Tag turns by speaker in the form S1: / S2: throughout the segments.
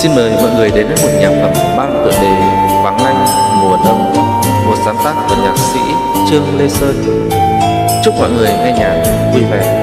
S1: Xin mời mọi người đến với một nhạc phẩm mang tựa đề Vắng Anh Mùa Đông, một sáng tác của nhạc sĩ Trương Lê Sơn. Chúc mọi người nghe nhạc vui vẻ.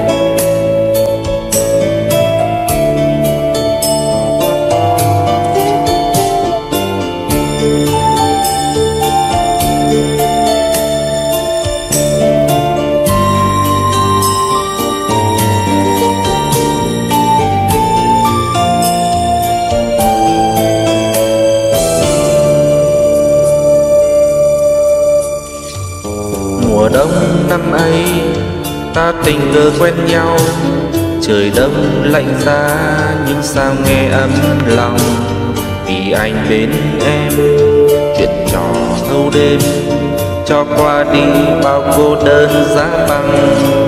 S1: Mùa đông năm ấy ta tình cờ quen nhau, trời đông lạnh giá nhưng sao nghe ấm lòng. Vì anh bên em chuyện trò thâu đêm, cho qua đi bao cô đơn giá băng.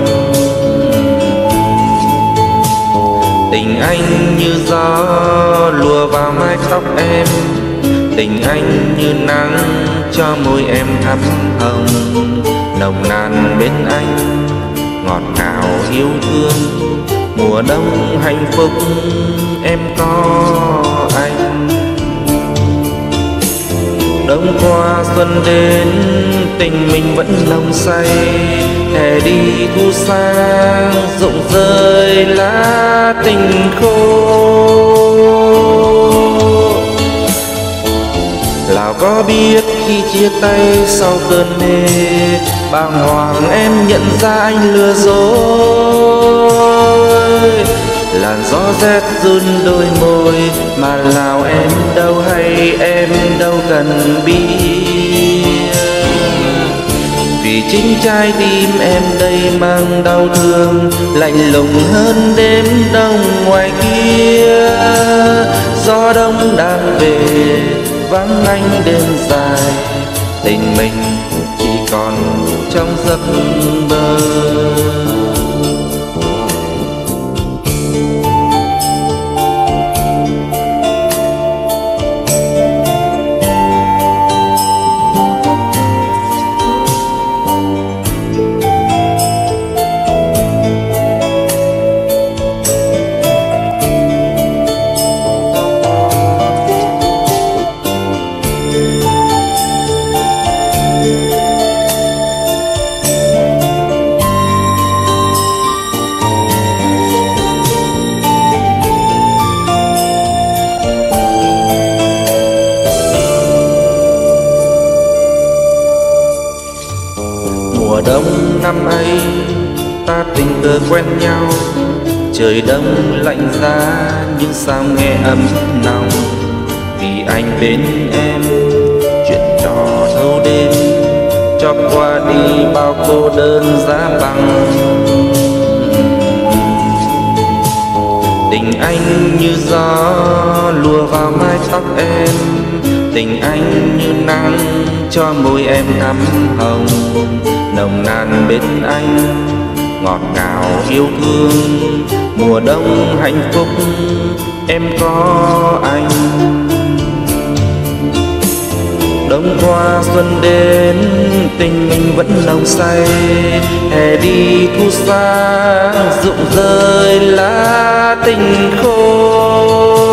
S1: Tình anh như gió lùa vào mái tóc em, tình anh như nắng cho môi em thắm hồng. Nồng nàn bên anh ngọt ngào yêu thương, mùa đông hạnh phúc em có anh. Đông qua xuân đến tình mình vẫn nồng say, hè đi thu sang rụng rơi lá tình khô. Lào có biết khi chia tay sau cơn mê, bàng hoàng em nhận ra anh lừa dối. Làn gió rét run đôi môi mà Lào em đâu hay em đâu cần biết. Vì chính trái tim em đây mang đau thương, lạnh lùng hơn đêm đông ngoài kia. Gió đông đang về vắng anh đêm dài, tình mình chỉ còn trong giấc mơ. Mùa đông năm ấy ta tình cờ quen nhau, trời đông lạnh giá nhưng sao nghe ấm nồng. Vì anh bên em chuyện trò thâu đêm, cho qua đi bao cô đơn giá băng. Tình anh như gió lùa vào mái tóc em, tình anh như nắng cho môi em thắm hồng. Nồng nàn bên anh ngọt ngào yêu thương, mùa đông hạnh phúc em có anh. Đông qua xuân đến tình mình vẫn nồng say, hè đi thu sang rụng rơi lá tình khô.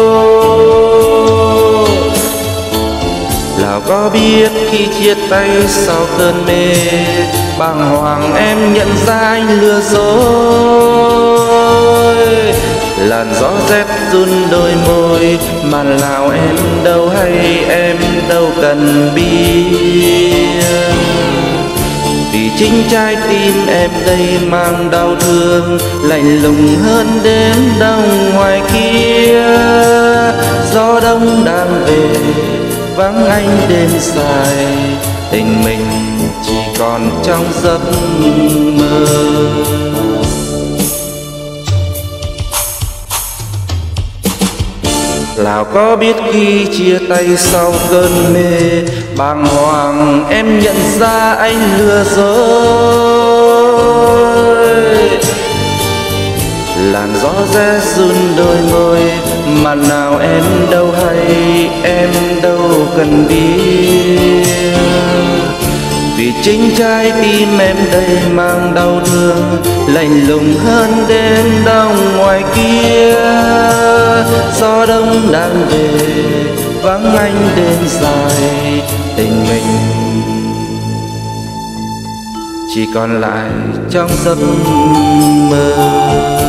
S1: Lào có biết khi chia tay sau cơn mê, bàng hoàng em nhận ra anh lừa dối. Làn gió rét run đôi môi mà Lào em đâu hay em đâu cần biết. Vì chính trái tim em đây mang đau thương, lạnh lùng hơn đêm đông ngoài kia. Gió đông đang về vắng anh đêm dài, tình mình chỉ còn trong giấc mơ. Lào có biết khi chia tay sau cơn mê, bàng hoàng em nhận ra anh lừa dối. Làn gió rét run đôi môi mà nào em đâu hay em đâu cần biết. Vì chính trái tim em đây mang đau thương, lạnh lùng hơn đêm đông ngoài kia. Gió đông thương đang về, vắng anh đêm dài tình mình chỉ còn lại trong giấc mơ.